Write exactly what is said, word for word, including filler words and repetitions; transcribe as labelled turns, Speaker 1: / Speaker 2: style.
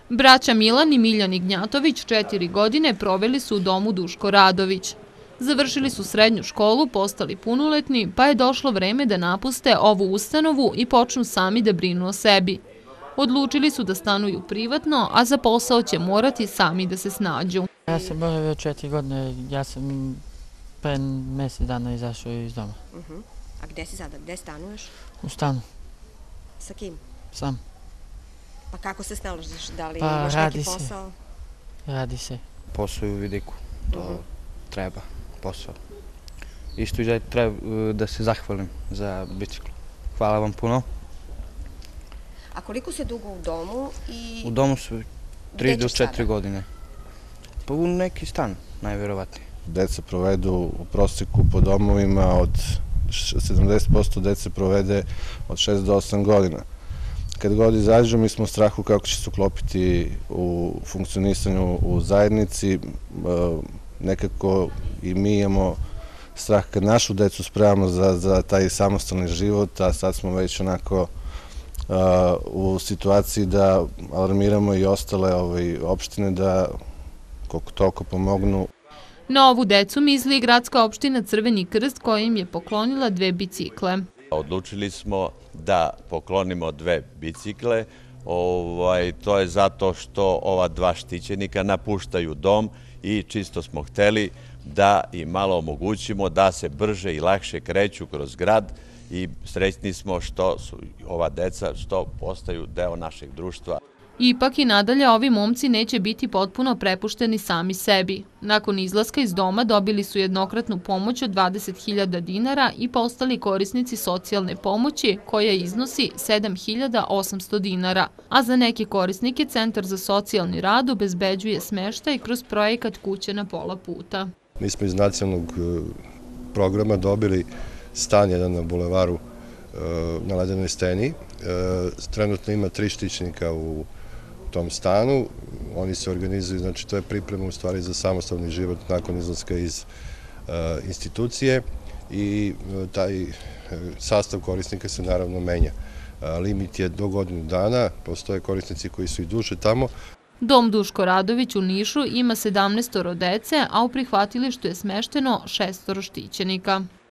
Speaker 1: Braća Milan i Miljan Ignjatović četiri godine proveli su u domu Duško Radović. Završili su srednju školu, postali punoletni, pa je došlo vreme da napuste ovu ustanovu i počnu sami da brinu o sebi. Odlučili su da stanuju privatno, a za posao će morati sami da se snađu.
Speaker 2: Ja sam boravio četiri godine, ja sam pre mesec dana izašao iz doma.
Speaker 3: A gde si sada? Gde stanuješ?
Speaker 2: U stanu.
Speaker 3: Sa kim?
Speaker 2: Sam.
Speaker 3: Pa kako se snalaziš? Da li
Speaker 2: Pa
Speaker 3: imaš
Speaker 2: radi
Speaker 3: neki
Speaker 2: se.
Speaker 3: posao?
Speaker 2: Radi se.
Speaker 4: Posao je u vidiku, to treba, posao. Isto i da treba da se zahvalim za biciklu. Hvala vam puno.
Speaker 3: A koliko se dugo u domu i...
Speaker 4: U domu su tri
Speaker 3: Gde
Speaker 4: do
Speaker 3: ćeš
Speaker 4: četiri
Speaker 3: sada?
Speaker 4: godine. Pa u neki stan, najverovatnije.
Speaker 5: Deca provedu u proseku po domovima od sedamdeset posto dece provede od šest do osam godina. Kad god izađu, mi smo u strahu kako će se uklopiti u funkcionisanju u zajednici. Nekako i mi imamo strah kad našu decu spremamo za, za taj samostalni život, a sad smo već onako u situaciji da alarmiramo i ostale ove opštine da koliko toliko pomognu.
Speaker 1: Na ovu decu misli i gradska opština Crveni krst koja im je poklonila dve bicikle.
Speaker 6: Odlučili smo da poklonimo dve bicikle. To je zato što ova dva štićenika napuštaju dom i čisto smo hteli da im malo omogućimo da se brže i lakše kreću kroz grad i srećni smo što su ova deca što postaju deo našeg društva.
Speaker 1: Ipak i nadalje ovi momci neće biti potpuno prepušteni sami sebi. Nakon izlaska iz doma dobili su jednokratnu pomoć od dvadeset hiljada dinara i postali korisnici socijalne pomoći koja iznosi sedam hiljada osamsto dinara. A za neke korisnike Centar za socijalni rad obezbeđuje smeštaj kroz projekat Kuće na pola puta.
Speaker 7: Mi smo iz nacionalnog programa dobili stan jedan na bulevaru na Ledenoj steni. Trenutno ima tri štićenika u tom stanu. Oni se organizuju, znači to je priprema u stvari za samostalni život nakon izlaska iz institucije i taj sastav korisnika se naravno menja. Limit je do godinu dana, postoje korisnici koji su i duže tamo.
Speaker 1: Dom Duško Radović u Nišu ima sedamnaestoro dece, a u prihvatilištu je smešteno šestoro štićenika.